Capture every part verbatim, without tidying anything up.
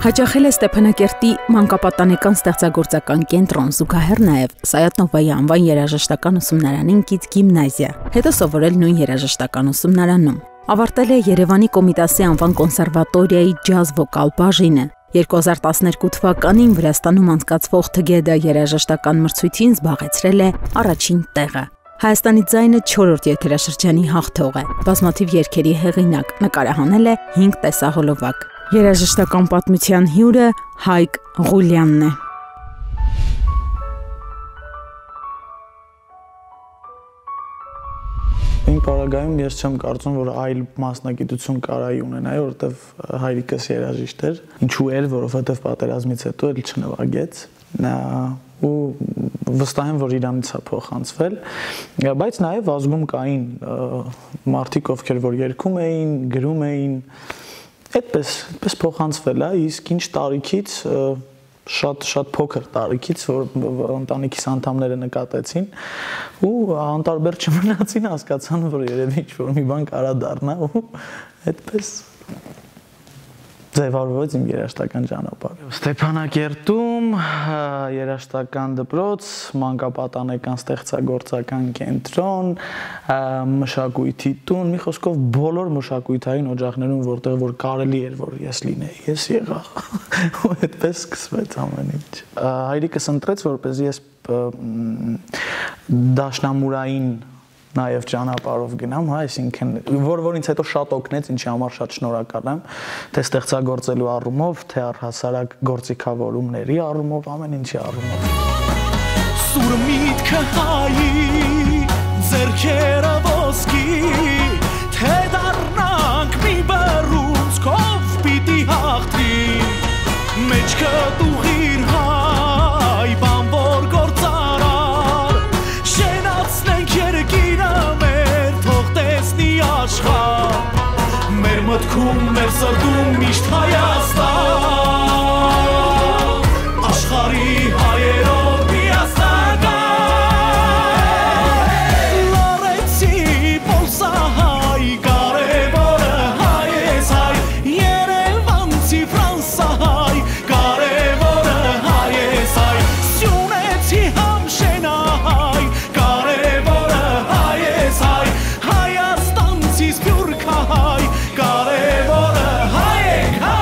Հաճախել է Ստեփանակերտի մանկապատանեկան ստեղծագործական կենտրոն, զուգահեռ նաև Սայաթ-Նովայի անվան երաժշտական ուսումնարանին կից գիմնազիա, հետո սովորել նույն երաժշտական ուսումնարանում։ Ավարտել է Երևանի Կոմիտասի անվան կոնսերվատորիայի ջազ վոկալ բաժինը։ երկու հազար տասներկու թվականին Վրաստանում անցկացվող Թգեդա երաժշտական մրցույթին զբաղեցրել է առաջին տեղը։ Հայաստանի ձայնը չորրորդ եթերաշրջանի հաղթող է, բազմաթիվ երգերի հեղինակ, նկարահանել է հինգ տեսահոլովակ։ Երաժշտական պատմության հյուրը Հայկ Ղուլյանն է։ Իմ պարագայում ես չեմ կարծում, որ այլ մասնագիտություն կարայի ունենայի, որովհետև հայրիկս երաժիշտ էր, ինչու էր, որովհետև պատերազմից հետո էլ չնվագեց, ու վստահ եմ, որ իրանից է փոխանցվել, բայց նաև ազգում կային մարդիկ, ովքեր որ երգում էին, գրում էին, այդպես, այդպես փոխանցվել է, իսկ ինչ տարիքից, շատ շատ փոքր տարիքից, որ ընտանիքիս անդամները նկատեցին ու անտարբեր չմնացին, հասկացան, որ երևի ինչ-որ մի բան կարա դառնա ու այդպես ձևավորվեց իմ երաժշտական ճանապարհը։ Ստեփանակերտում երաժշտական դպրոց, մանկապատանեկան ստեղծագործական կենտրոն, մշակույթի տուն, մի խոսքով բոլոր մշակույթային օջախներում, որտեղ որ կարելի էր, որ ես լինեի, ես եղա։ Ու այդպես սկսվեց ամեն ինչ։ Հայրիկս ընտրեց, որպես ես դաշնամուրային նաև ճանապարհով գնամ, հա, այսինքն, որ որ ինձ հետո շատ օգնեց, ինչի համար շատ շնորհակալ եմ, թե ստեղծագործելու առումով, թե առհասարակ գործիքավորումների առումով, ամեն ինչի առումով։ Սուր միտքը հայի, ձեռքերը ոսկի, թե դառնանք մի բռունցքով պիտի հաղթի, մեջքը դուղիր հայ, բանվոր գործարար, շենացնենք երկիրը մեր, թող տեսնի աշխարհ, մեր մտքում, մեր սրտում միշտ Հայաստան, աշխարհի հայերով միասնական, լարեցի պոլսահայ, կարևորը հայ ես հայ, երևանցի ֆրանսահայ, կարևորը հայ ես հայ, սյունեցի համշենահայ, կարևորը հայ ես հայ, հայաստանցի սփյուռքահայ, կարևորը հայ ենք հայ։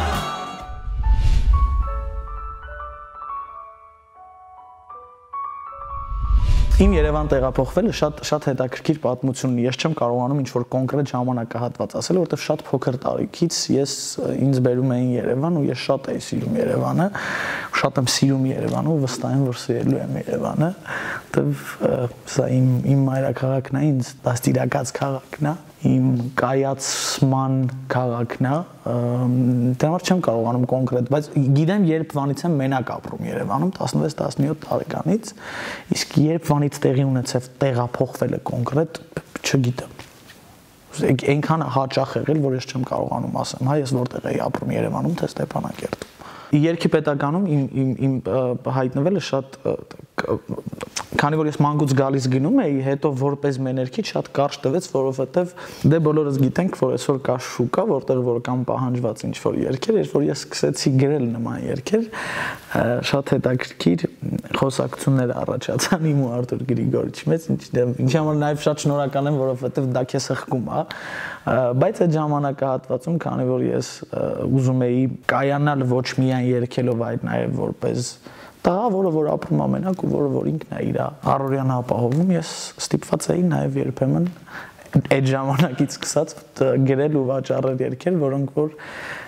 Իմ Երևան տեղափոխվելը շատ շատ հետաքրքիր պատմություն ունի։ Ես չեմ կարողանում ինչ-որ կոնկրետ ժամանակահատված ասել, որովհետև շատ փոքր տարիքից ես ինձ բերում էին Երևան ու ես շատ էի սիրում Երևանը, շատ եմ սիրում Երևանը ու վստահ եմ, որ սիրելու եմ Երևանը, որովհետև սա իմ իմ մայրաքաղաքն է, ինձ դաստիարակած քաղաքն է, իմ կայացման քաղաքն է, դրա համար չեմ կարողանում կոնկրետ, բայց գիտեմ, երբ վանից եմ մենակ ապրում Երևանում տասնվեց տասնյոթ տարեկանից, իսկ երբ վանից տեղի ունեցավ տեղափոխվելը կոնկրետ, չգիտեմ։ Այնքան հաճախ եղել, որ ես չեմ կարողանում ասեմ, հա, ես որտեղ էի ապրում Երևանում, թե Ստեփանակերտում։ Երգի պետականում իմ իմ իմ հայտնվելը շատ քանի որ ես մանկուց գալիս գնում էի, հետո որպես մեներքից շատ կարճ տվեց, որովհետև դե բոլորս գիտենք, որ այսօր կա շուկա, որտեղ որ կան պահանջված ինչ-որ երգեր, երբ որ ես սկսեցի գրել նման երգեր, շատ հետաքրքիր խոսակցություններ առաջացան իմ ու Արտուր Գրիգորիչի մեջ, ինչի համար նաև շատ շնորհակալ եմ, որովհետև դա քեզ հղկում է, բայց այդ ժամանակահատվածում, քանի որ ես ուզում էի կայանալ ոչ միայն երգելով, այլ նաև որպես տղա, որը որ ապրում ամենակ ու որը որ ինքն է իր առօրյան ապահովում, ես ստիպված էի նաև երբեմն այդ ժամանակից սկսած գրել ու վաճառել երգեր, որոնք որ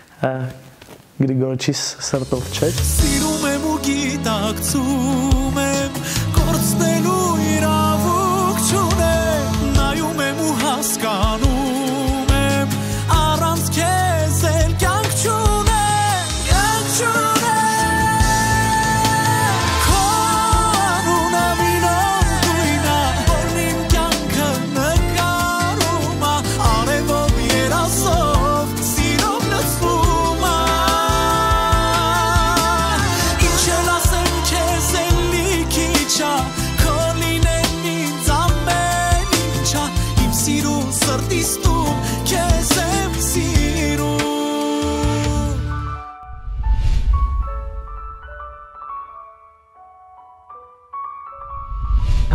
Գրիգորիչիս սրտով չէր։ Սիրում եմ ու գիտակցում եմ, կորցնելու իրավունք չունեմ, նայում եմ ու հասկանում եմ, առանց քեզ էլ կյանք չունեմ, կյանք չունեմ։ Քոլի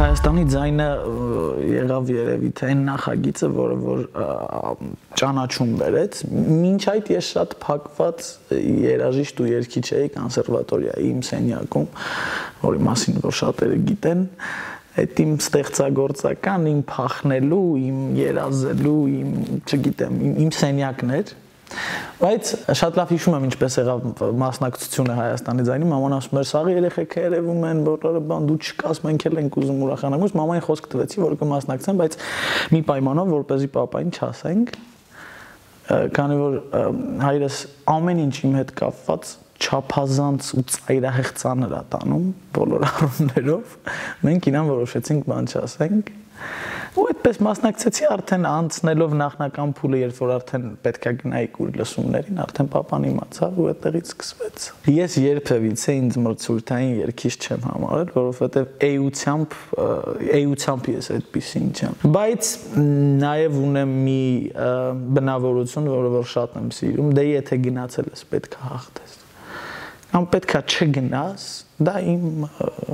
Հայաստանի ձայնը եղավ երևի թե այն նախագիծը, որը որ ճանաչում բերեց, մինչ այդ ես շատ փակված երաժիշտ ու երգիչ էի կոնսերվատորիայի իմ սենյակում, որի մասին որ շատերը գիտեն, այդ իմ ստեղծագործական, իմ փախնելու, իմ երազելու, իմ, չգիտեմ, իմ սենյակն էր։ Բայց շատ լավ հիշում եմ ինչպես եղավ մասնակցությունը Հայաստանի ձայնի, մաման ասում էր, սաղ երեխեքը երևում են, բոլորը բան դու չկաս, մենք էլ ենք ուզում ուրախանանք, ու մամային խոսք տվեցի, որ կմասնակցեմ, բայց մի պայմանով, որպեսզի պապային չասենք, քանի որ հայրս ամեն ինչ իմ հետ կապված չափազանց ու ծայրահեղ ծանր է տանում բոլոր առումներով, մենք իրան որոշեցինք բան չասենք։ Ու այդպես մասնակցեցի արդեն անցնելով նախնական փուլը, երբ որ արդեն պետքա գնայի կուր լսումներին, արդեն papan իմացավ ու այդտեղից սկսվեց։ Ես երբևիցե ինձ մրցույթային երգիչ չեմ համարել, որովհետև էությամբ էությամբ ես այդպեսին չեմ։ Բայց նաև ունեմ մի բնավորություն, որը որ շատ եմ սիրում, դե եթե գնացել ես պետքա հաղթես։ Կամ պետքա չգնաս, դա իմ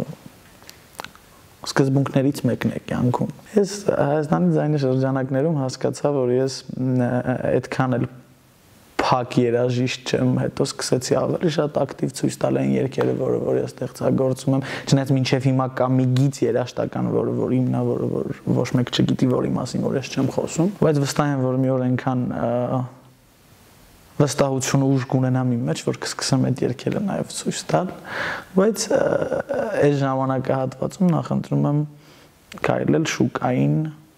սկզբունքներից մեկն է կյանքում։ Ես Հայաստանի ձայնի շրջանակներում հասկացա, որ ես այդքան էլ փակ երաժիշտ չեմ, հետո սկսեցի ավելի շատ ակտիվ ցույց տալ այն երգերը, որը որ ես ստեղծագործում եմ, չնայած մինչև հիմա կա մի գիծ երաժշտական, որը որ իմն է, որը որ ոչ մեկ չգիտի, որի մասին որ ես չեմ խոսում, բայց վստահ եմ, որ մի օր այնքան վստահություն ուժ կունենամ իմ մեջ, որ կսկսեմ այդ երգերը նաև ցույց տալ, բայց այս ժամանակահատվածում նախընտրում եմ քայլել շուկային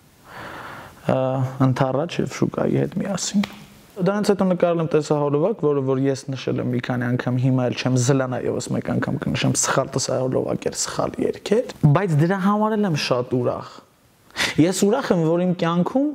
ընդառաջ եւ շուկայի հետ միասին։ Դրանից հետո նկարել եմ տեսահոլովակ, որը որ ես նշել եմ մի քանի անգամ, հիմա էլ չեմ զլանա եւս մեկ անգամ կնշեմ, սխալ տեսահոլովակ էր, սխալ երգ էր, բայց դրա համար եմ շատ ուրախ։ Ես ուրախ եմ, որ իմ կյանքում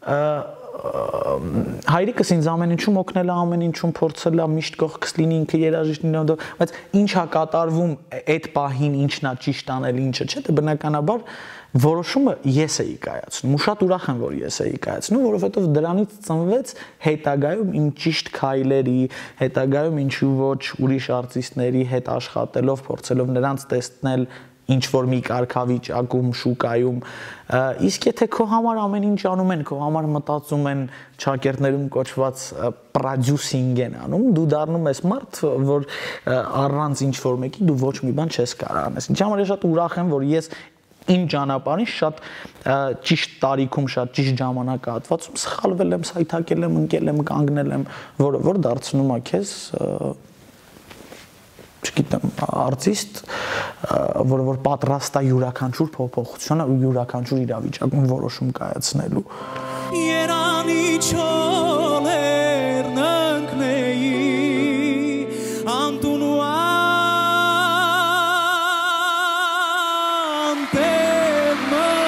հայրիկս ինձ ամեն ինչում օգնել է, ամեն ինչում փորձել է միշտ կողքս լինի, ինքը երաժիշտ լինի, բայց ինչա կատարվում այդ պահին, ինչն է ճիշտ անել, ինչը չէ, դե բնականաբար որոշումը ես էի կայացնում, ու շատ ուրախ եմ, որ ես էի կայացնում, որովհետև դրանից ծնվեց հետագայում իմ ճիշտ քայլերի, հետագայում ինչու ոչ ուրիշ արտիստների հետ աշխատելով, փորձելով նրանց տեսնել ինչ որ մի կարգավիճակում, շուկայում, իսկ եթե քո համար ամեն ինչ անում են, քո համար մտածում են, ճակերտներում կոչված պրոդյուսինգ են անում, դու դառնում ես մարդ, որ առանց ինչ որ մեկի դու ոչ մի բան չես կարող անես։ Ինչ համար ես շատ ուրախ եմ, որ ես իմ ճանապարհին շատ ճիշտ տարիքում, շատ ճիշտ ժամանակահատվածում սխալվել եմ, սայթակել եմ, ընկել եմ, կանգնել եմ, որը որ դարձնում է քեզ չգիտեմ, արտիստ, որը որ պատրաստ է յուրաքանչյուր փոփոխությանը ու յուրաքանչյուր իրավիճակում որոշում կայացնելու։ Երանի չոլերն ընկնեի անտունու անտեր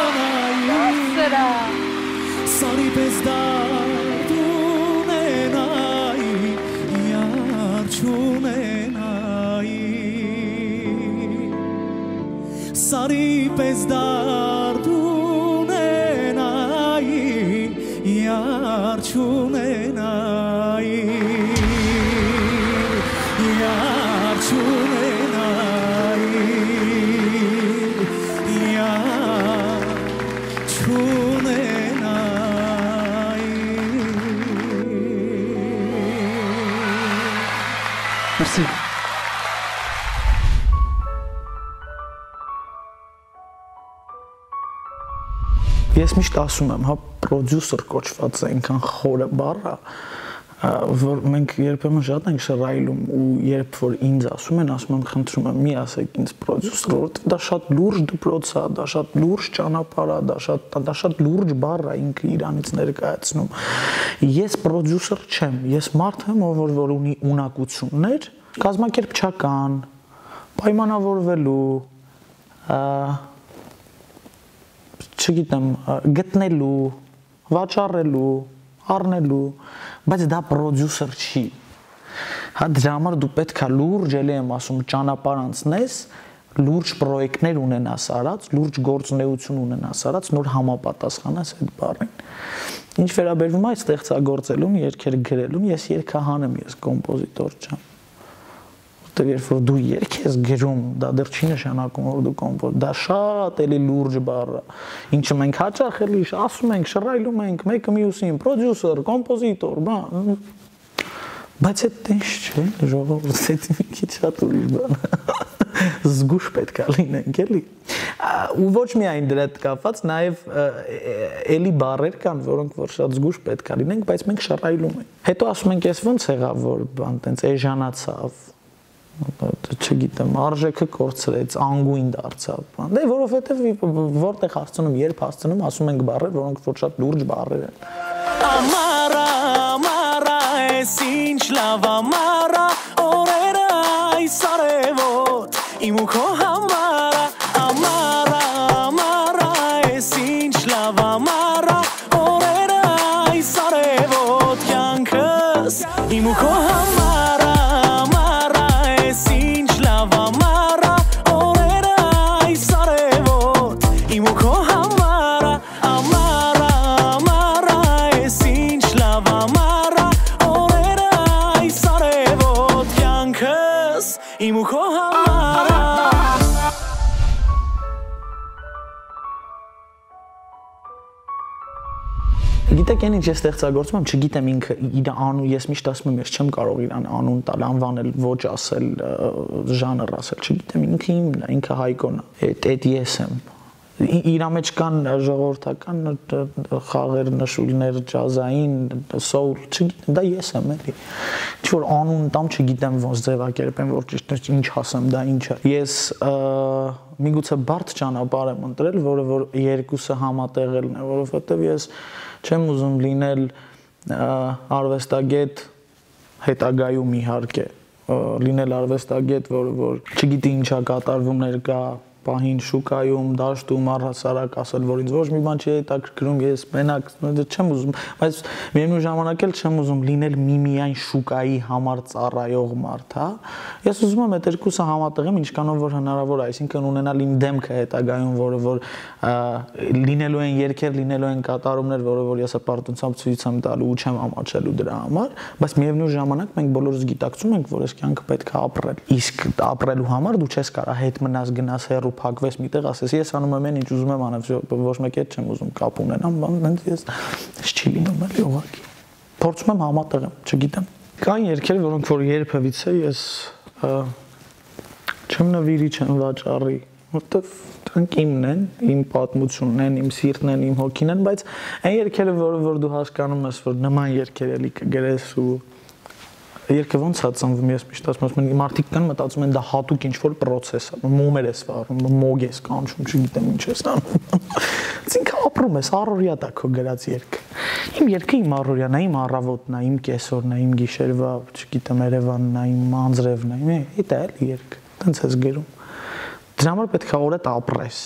մնայի սարի պես դարդ ունենայի յար չունենայի Sari pes dardunenai yar chunenai yar chunenai yar chunenai Merci. Ես միշտ ասում եմ, հա, պրոդյուսեր կոչված այնքան խորը բառ է, որ մենք երբեմն շատ ենք շռայլում ու երբ որ ինձ ասում են, ասում եմ, խնդրում եմ, մի ասեք ինձ պրոդյուսեր, որովհետև դա շատ լուրջ դպրոց է, դա շատ լուրջ ճանապարհ է, դա շատ դա շատ լուրջ բառ է ինքը իրանից ներկայացնում։ Ես պրոդյուսեր չեմ, ես մարդ եմ, ով որ ունի ունակություններ, կազմակերպչական, պայմանավորվելու, չգիտեմ, գտնելու, վաճառելու, առնելու, բայց դա պրոդյուսեր չի։ Հա դրա համար դու պետք է լուրջ էլի եմ ասում ճանապարհ անցնես, լուրջ պրոյեկտներ ունենաս արած, լուրջ գործունեություն ունենաս արած, նոր համապատասխանես այդ բառին։ Ինչ վերաբերվում է ստեղծագործելուն, երգեր գրելուն, ես երգահան եմ, ես կոմպոզիտոր չեմ։ որտեղ երբ որ դու երգ ես գրում, դա դեռ չի նշանակում, որ դու կոմպոզիտոր, դա շատ էլի լուրջ բառ է, ինչը մենք հաճախ էլի ասում ենք, շռայլում ենք մեկը մյուսին, պրոդյուսեր, կոմպոզիտոր, բան, բայց այդ տենց չէ, ժողովուրդ, դա մի քիչ շատ ուրիշ բան է, զգուշ պետք է լինենք, էլի, ու ոչ միայն դրա հետ կապված, նաև էլի բառեր կան, որոնք որ շատ զգուշ պետք է լինենք, բայց մենք շռայլում ենք, հետո ասում ենք, ես ոնց եղավ, որ բան տենց էժանացավ, չգիտեմ, արժեքը կորցրեց, անգույն դարձավ, բան, դե որովհետև որտեղ հասցնում, երբ հասցնում, ասում ենք բառեր, որոնք որ շատ լուրջ բառեր են։ Ամարա, ամարա, ես ինչ լավ ամարա, օրերը այս արևոտ, իմ ու քո համարա, ամարա, ամարա, ես ինչ լավ ամարա, օրերը այս արևոտ, կյանքս, իմ ու քո համարա, ամարա, ես ինչ լավ ամարա, օրերը այս արևոտ, իմ ու քո համարա, ամարա, ամարա, ես ինչ լավ ամարա, օրերը այս արևոտ, կյանքս, իմ ու քո համարա։ Գիտեք, այն ինչ ես ստեղծագործում եմ, չգիտեմ ինքը իր անուն, ես միշտ ասում եմ, ես չեմ կարող իրան անուն տալ, անվանել, ոչ ասել, ժանր ասել, չգիտեմ, ինքը իմն է, ինքը Հայկոն է, այդ ես եմ։ Իր մեջ կան ժողովրդական խաղեր, նշույլներ, ջազային, սոուլ, չգիտեմ, դա ես եմ, էլի։ Ինչ որ անուն տամ, չգիտեմ ոնց ձևակերպեմ, որ ճիշտ ինչ ասեմ, դա ինչ է։ Ես միգուցե բարդ ճանապարհ եմ ընտրել, որը որ երկուսը համատեղելն է, որովհետև ես չեմ ուզում լինել արվեստագետ հետագայում իհարկե, լինել արվեստագետ, որը որ չգիտի ինչա կատարվում ներկա պահին շուկայում, դաշտում, առհասարակ ասել, որ ինձ ոչ մի բան չի հետաքրքրում, ես մենակ չեմ ուզում, բայց միևնույն ժամանակ էլ չեմ ուզում լինել միմիայն շուկայի համար ծառայող մարդ, հա։ Ես ուզում եմ այդ երկուսը համատեղեմ ինչքանով որ հնարավոր է, այսինքն ունենալ իմ դեմքը հետագայում, որը որ լինելու են երգեր, լինելու են կատարումներ, որը որ ես հպարտությամբ ցույց եմ տալու ու չեմ ամաչելու դրա համար, բայց միևնույն ժամանակ մենք բոլորս գիտակցում ենք, որ այս կյանքը պետք է ապրել։ Իսկ ապրելու համար դու չես կարող հետ մնաս գնաս հեռու փակվես միտեղ ասես ես անում եմ այն ինչ ուզում եմ անեմ ոչ մեկ հետ չեմ ուզում կապ ունենամ բան ես չի լինում էլի ուղղակի փորձում եմ համատեղեմ չգիտեմ կան երգեր որոնք որ երբևիցե ես չեմ նվիրի չեմ վաճառի որտեվ դրանք իմն են իմ պատմությունն են իմ սիրտն են իմ հոգին են բայց այն երգերը որը որ դու հասկանում ես որ նման երգեր էլի կգրես ու Երկը ոնց է ծնվում, ես միշտ ասում եմ, մարդիկ կան մտածում են դա հատուկ ինչ-որ պրոցես է, մոմեր ես վառում, մոգ ես կանչում, չգիտեմ ինչ ես անում։ Ինքը ապրում ես, առօրյա դա քո գրած երգը։ Իմ երգը իմ առօրյան է, իմ առավոտն է, իմ կեսօրն է, իմ գիշերվա, չգիտեմ, Երևանն է, իմ անձրևն է, դա էլի երգ, տենց ես գրում։ Դրա համար պետք է օրդ ապրես։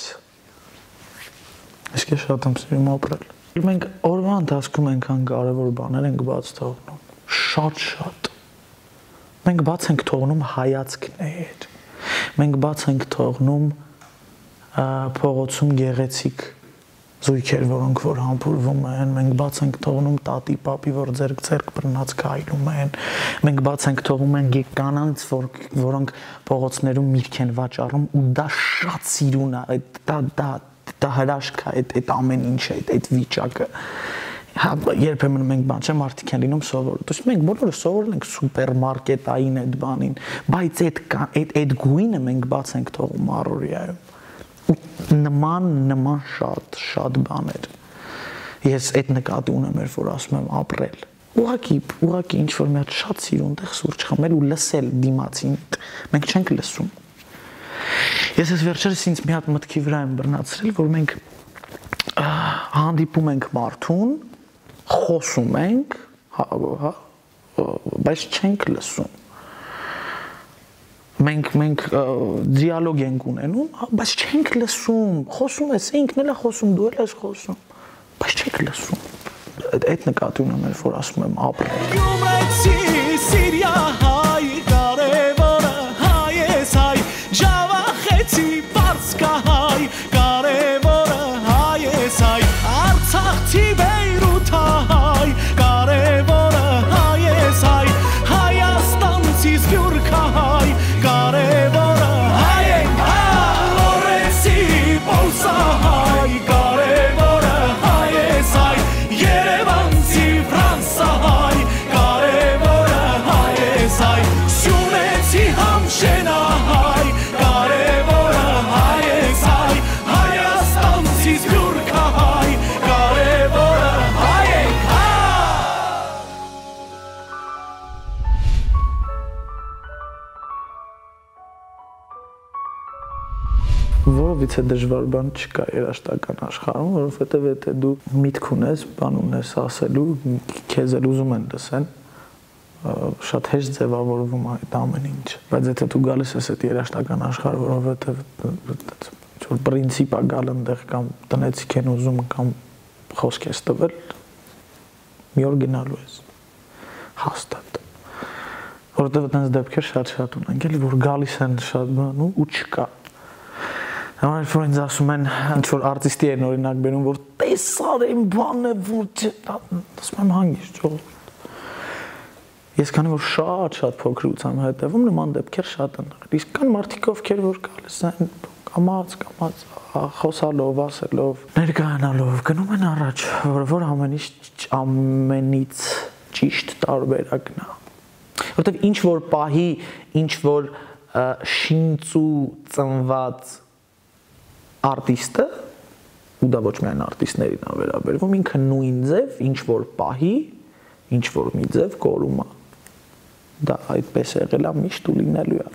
Իսկ ես շատ եմ սիրում ապրել։ Մենք օրվա ընթացքում այնքան կարևոր բաներ ենք բաց թողնում, շատ-շատ Մենք բաց ենք թողնում հայացքներ, մենք բաց ենք թողնում փողոցում գեղեցիկ զույգեր, որոնք որ համբուրվում են, մենք բաց ենք թողնում տատի, պապի, որ ձերք-ձերք բռնած քայլում են, մենք բաց ենք թողում են կանանց, որոնք փողոցներում միրգ են վաճառում ու դա շատ սիրուն է, դա դա դա հրաշք է, այդ ամեն ինչը, այդ վիճակը Հա, երբեմն մենք բան չէ, մարդիկ են լինում սովորել։ Իսկ մենք բոլորը սովորել ենք սուպերմարկետային այդ բանին, բայց այդ այդ այդ գույնը մենք բաց ենք թողում առօրյայում։ Ու նման նման շատ շատ բաներ։ Ես այդ նկատի ունեմ, որ ասում եմ ապրել։ Ուղղակի, ուղղակի ինչ որ մի հատ շատ սիրուն տեղ սուրճ խմել ու լսել դիմացին։ Մենք չենք լսում։ Ես ես վերջերս ինձ մի հատ մտքի վրա եմ բռնացրել, որ մենք հանդիպում ենք մարդուն խոսում ենք, հա, բայց չենք լսում։ Մենք մենք դիալոգ ենք ունենում, բայց չենք լսում։ Խոսում ես, ինքն էլ է խոսում, դու էլ ես խոսում, բայց չենք լսում։ Այդ նկատի ունեմ, որ ասում եմ ապրել։ Գյումրեցի, Սիրիա, հայ, կարևորը, հայ ես հայ, Ջավախեցի, Պարսկա հայ, կարևորը, հայ ես հայ, Արցախցի Բեյրութ հայ, կարևորը, հայ ես հայ, Հայաստանցի Սփյուռք հայ, Որովհետեւ դժվար բան չկա երաշտական աշխարհում, որովհետեւ եթե դու միտք ունես, բան ունես ասելու, քեզ էլ ուզում են լսեն, շատ հեշտ ձևավորվում է այդ ամեն ինչ։ Բայց եթե դու գալիս ես այդ երաշտական աշխարհ, որովհետեւ որ պրինցիպ է գալ այնտեղ կամ տնեցիք են ուզում կամ խոսք ես տվել, մի օր գնալու ես հաստատ։ Որովհետեւ այդպես դեպքեր շատ-շատ ունենք, էլի որ գալիս են շատ բան ու չկա։ Համար որ ինձ ասում են, ինչ որ արտիստի են օրինակ բերում, որ տեսար են բանը, որ ասում եմ հանգիստ ժողովուրդ։ Ես քանի որ շատ-շատ փոքրուց եմ հետևում, նման դեպքեր շատ են եղել։ Իսկ կան մարդիկ ովքեր որ գալիս են կամաց, կամաց, խոսալով, ասելով, ներկայանալով, գնում են առաջ, որ ամենից ամենից ճիշտ տարբերակն է։ Որտեւ ինչ որ պահի, ինչ որ շինծու ծնված արտիստը, ու դա ոչ միայն արտիստներին է վերաբերվում, ինքը նույն ձև, ինչ որ պահի, ինչ որ մի ձև կորում է։ Դա այդպես եղել է միշտ ու լինելու է։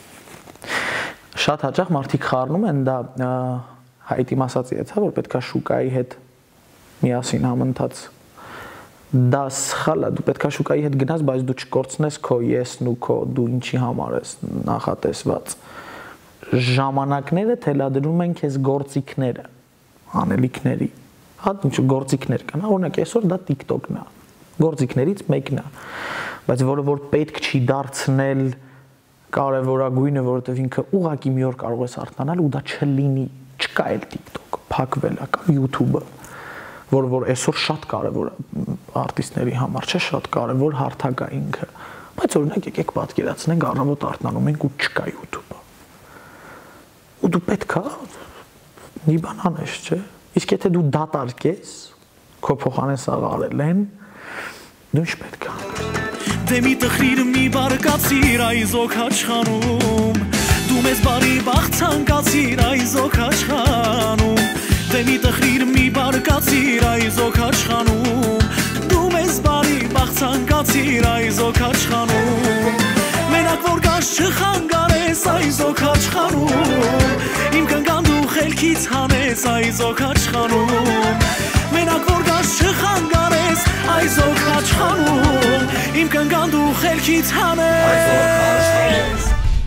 Շատ հաճախ մարդիկ խառնում են դա հայտի մասածի հետ, որ պետքա շուկայի հետ միասին համընթաց։ Դա սխալ է, դու պետքա շուկայի հետ գնաս, բայց դու չկորցնես քո եսն ու քո դու ինչի համար ես նախատեսված։ Ժամանակները թելադրում են քեզ գործիքները, անելիքների։ Հա ինչ գործիքներ կան, օրինակ այսօր դա TikTok-ն է։ Գործիքներից մեկն է։ Բայց որը որ պետք չի դարձնել կարևորագույնը, որովհետև ինքը ուղղակի մի օր կարող ես արթնանալ ու դա չլինի, չկա էլ TikTok-ը, փակվել է կամ YouTube-ը, որը որ այսօր շատ կարևոր է արտիստների համար, չէ, շատ կարևոր հարթակ է ինքը։ Բայց օրինակ եկեք պատկերացնենք առավոտ արթնանում ենք ու չկա YouTube-ը։ Ու դու պետք է մի բան անես, չէ։ Իսկ եթե դու դատարկես, քո փոխանեն սաղ արել են, դու ինչ պետք է անես։ Դե մի տխրիր մի բարկացիր այզոք աչխանում, դու մեզ բարի բախ ցանկացիր այզոք աչխանում, դե մի տխրիր մի բարկացիր այզոք աչխանում, դու մեզ բարի բախ ցանկացիր այզոք աչխանում, մենակ որ գաս չխանգարես այզոք աչխանում, իմ կնկան դու խելքից հանես այզոք աչխանում, մենակ որ գաս չխանգարես այզոք աչխանում, իմ կնկան դու խելքից հանես։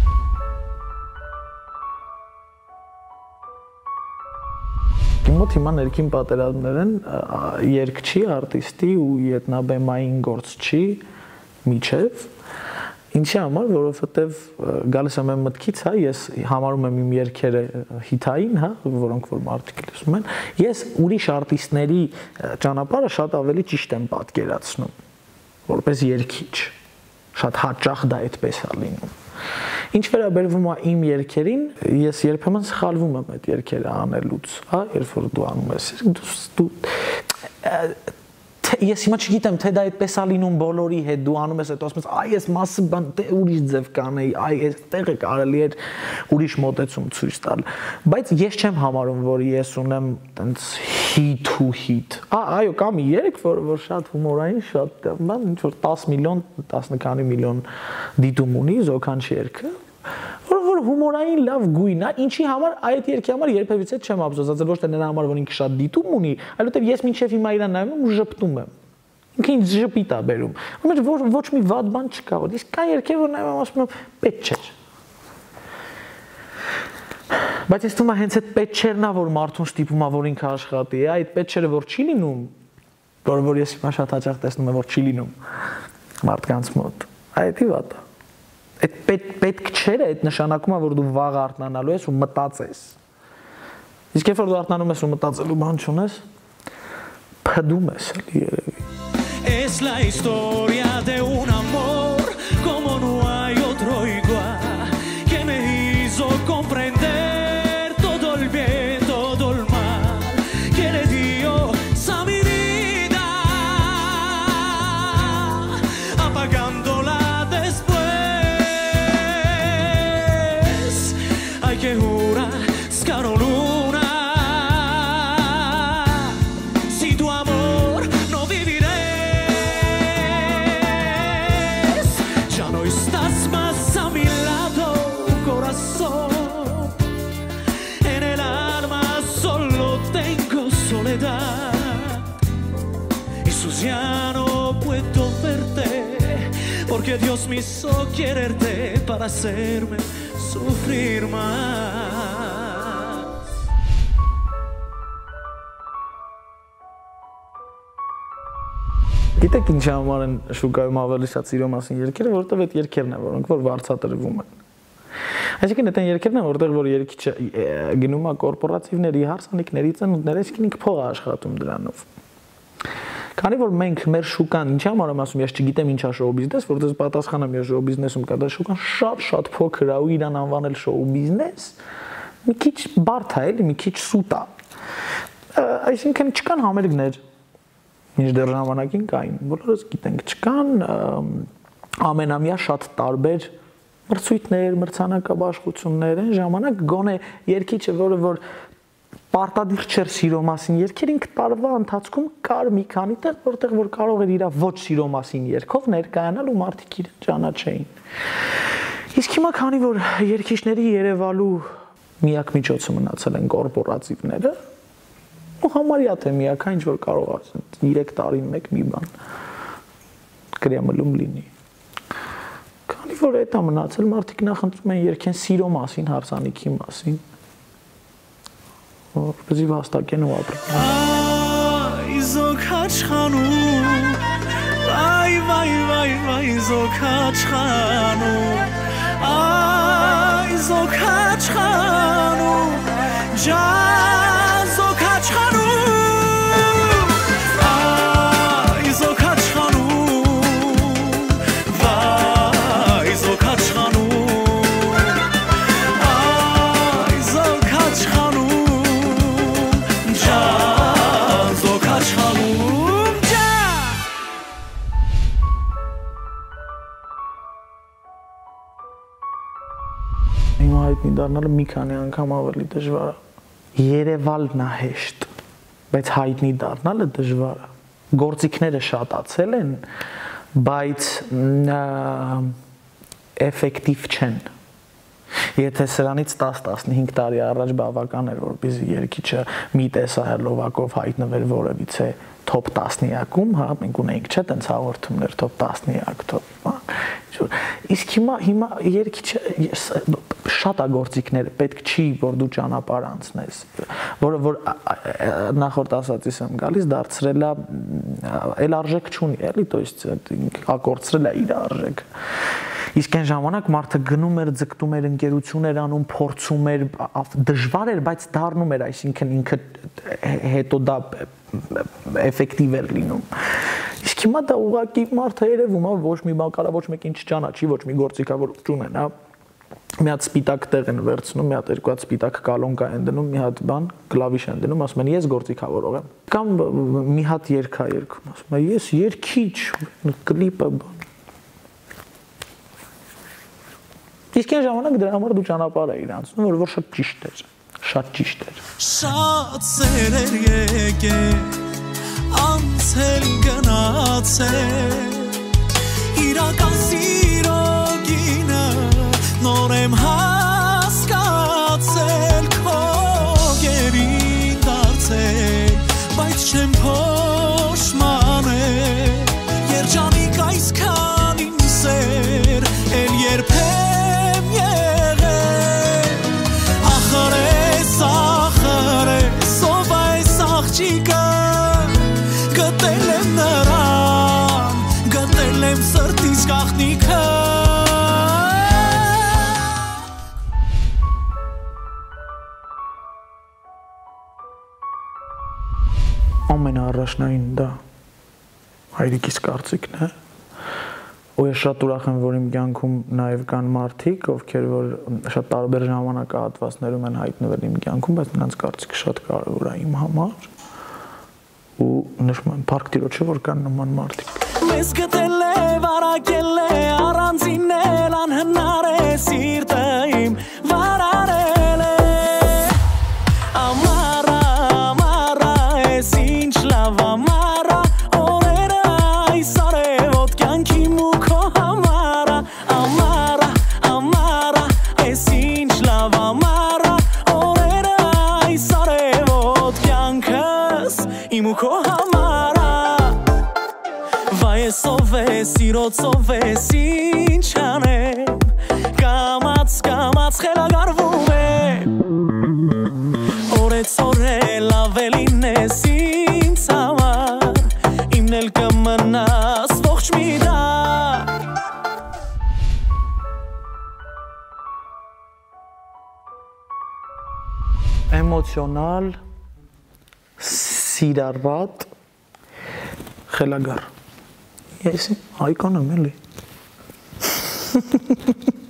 Իմ մոտ հիմա ներքին պատերազմներ են երգչի, արտիստի ու ետնաբեմային գործչի միջև։ Ինչի համար, որովհետև գալիս եմ եմ մտքից, հա, ես համարում եմ իմ երգերը հիթային, հա, որոնք որ մարդիկ լսում են, ես ուրիշ արտիստների ճանապարհը շատ ավելի ճիշտ եմ պատկերացնում, որպես երգիչ, շատ հաճախ դա այդպես է լինում։ Ինչ վերաբերվում է իմ երգերին, ես երբեմն սխալվում եմ այդ երգերը անելուց, հա, երբ որ դու անում ես, դու ես հիմա չգիտեմ, թե դա այդպես է լինում բոլորի հետ, դու անում ես հետո ասում ես, այ ես մասը բան ուրիշ ձև կանեի, այ այստեղը կարելի էր ուրիշ մոտեցում ցույց տալ, բայց ես չեմ համարում, որ ես ունեմ տենց հիթ ու հիթ։ Այո, կա մի երգ, որ որ շատ հումորային, շատ բան, ինչ որ տասը միլիոն, տասը քանի միլիոն դիտում ունի զոքանչի երգը, որ հումորային լավ գույն է, ինչի համար այդ երգի համար երբևիցե չեմ ափսոսացել, ոչ թե նրա համար, որ ինքը շատ դիտում ունի, այլ որտեվ ես մինչև հիմա իրան նայում եմ ու ժպտում եմ։ Ինքը ինձ ժպիտ է բերում։ Ուրեմն ոչ մի վատ բան չկա, որ իսկ կա երգեր, որ նայում եմ ասում եմ, պետք չէ։ Բայց ես թվում է հենց այդ պետք չերն է, որ մարդուն ստիպում է, որ ինքը աշխատի, է, այդ պետք չերը, որ չի լինում, որը որ ես հիմա շատ հաճախ տեսնում եմ, որ չի լինում մարդկանց մոտ։ Այդ ի վատ է։ Այդ պետք չերը, այդ նշանակում է, որ դու վաղ արթնանալու ես ու մտածես։ Իսկ երբ որ դու արթնանում ես ու մտածելու բան չունես, փդում ես էլի երևի։ Es la historia de un amor como no hay otro igual, que me hizo comprender todo el bien, todo el mal, que le dio a mi vida, apagándola después. Hay que jurar, Scaro Luna, si tu amor no vivirás, ya no estás más a mi lado, corazón. Porque Dios me hizo quererte para hacerme sufrir más. Գիտեք ինչ համար են շուկայում ավելի շատ սիրո մասին երգերը, որովհետև այդ երգերն են, որոնք որ վարձատրվում են։ Այսինքն այդ երգերն են, որտեղ որ երգիչը գնում է կորպորատիվների հարսանիքների ծնունդներ, այսինքն ինքը փող է աշխատում դրանով։ Քանի որ մենք մեր շուկան ինչ համար եմ ասում, ես չգիտեմ ինչա շոու բիզնես, որովհետև պատասխանեմ ես շոու բիզնեսում կա, դա շուկան շատ-շատ փոքր է ու իրան անվանել շոու բիզնես, մի քիչ բարդ է, էլի, մի քիչ սուտ է։ Այսինքն չկան համերգներ, մինչդեռ ժամանակին կային, բոլորս գիտենք, չկան ամենամյա շատ տարբեր մրցույթներ, մրցանակաբաշխություններ, այն ժամանակ գոնե երգիչը, որը որ պարտադիր չէր սիրո մասին երգեր, ինքը տարվա ընթացքում կար մի քանի տեղ, որտեղ որ կարող էր իր ոչ սիրո մասին երգով ներկայանալ ու մարդիկ իրեն ճանաչեին։ Իսկ հիմա քանի որ երգիչների երևալու միակ միջոցը մնացել են կորպորատիվները, ու համարյա թե միակա ինչ որ կարող է երեք տարին մեկ մի բան կրեմլում լինի։ Քանի որ այդ է մնացել, մարդիկ նախընտրում են երգեն սիրո մասին, հարսանիքի մասին, որպեսզի վաստակեն ու ապրեն։ Այ զոքաչխանում, վայ վայ վայ վայ զոքաչխանում, այ զոքաչխանում, ջան զոքաչխանում, այ զոքաչխանում, վայ զոքաչխանում, այ զոքաչխանում, ջան զոքաչխանում, ջան։ Հիմա հայտնի դառնալը մի քանի անգամ ավելի դժվար է։ Երևալն է հեշտ, բայց հայտնի դառնալը դժվար է։ Գործիքները շատացել են, բայց էֆեկտիվ չեն։ Եթե սրանից տասը տասնհինգ տարի առաջ բավական էր, որպեսզի երգիչը մի տեսահոլովակով հայտնվեր որևիցե top տասնյակում, հա, մենք ունեինք չէ՞ տենց հաղորդումներ top տասնյակ, top, հա։ Իսկ հիմա հիմա երգիչը շատ է գործիքներ, պետք չի որ դու ճանապարհ անցնես, որը որ նախորդ ասածից եմ գալիս, դարձրել է էլ արժեք չունի, էլի, то есть ակորցրել է իր արժեքը։ Իսկ այն ժամանակ մարդը գնում էր, ձգտում էր, ընկերություն էր անում, փորձում էր, դժվար էր, բայց դառնում էր, այսինքն ինքը հետո դա էֆեկտիվ էր լինում։ Իսկ հիմա դա ուղղակի մարդը երևում է ոչ մի բան կարա ոչ մեկին չճանաչի, ոչ մի գործիքավոր չունեն, հա։ Մի հատ սպիտակ տեղ են վերցնում, մի հատ երկու հատ սպիտակ կալոնկա են դնում, մի հատ բան, կլավիշ են դնում, ասում են ես գործիքավորող եմ։ Կամ մի հատ երգա երգում, ասում են ես երգիչ, կլիպը բան։ Իսկ այն ժամանակ դրա համար դու ճանապարհ էիր անցնում, որ որ շատ ճիշտ էր, շատ ճիշտ էր։ Շատ սերեր եկել, անցել գնացել, իրական սիրո գինը նոր եմ հասկացել, քո գերին դարձել, բայց չեմ փոշմանել, երջանիկ այսքան իմ սեր, էլ երբեմ եղել, ախրես, ախրես, ով այս աղջիկը, գտել եմ նրան, գտել եմ սրտիս գաղտնիքը։ Ամենաառաջնային դա հայրիկիս կարծիքն է, ու ես շատ ուրախ եմ, որ իմ կյանքում նաև կան մարդիկ, ովքեր որ շատ տարբեր ժամանակահատվածներում են հայտնվել իմ կյանքում, բայց նրանց կարծիքը շատ կարևոր է իմ համար, ու նշում եմ փառք Տիրոջը, որ կան նման մարդիկ։ Մեզ գտել է, վարակել է, առանձին էլ անհնար է, սիրտը իմ վարարել է, ամարա, ամարա, ես ինչ լավ ամարա, օրերը այս արևոտ կյանքիմ ու քո համարա, ամարա, ամարա, ես ինչ լավ ամարա, օրերը այս արևոտ կյանքս իմ ու քո համարա, վայ ես ով ես սիրոցով ես ինչ անեմ Կամաց, կամաց խելագարվում եմ Օրեց օրել ավելին ես ինձ համար Իմն էլ կմնաս ողջ մի դար Էմոցիոնալ, սիրառատ, խելագար Ես այկոն եմ էլի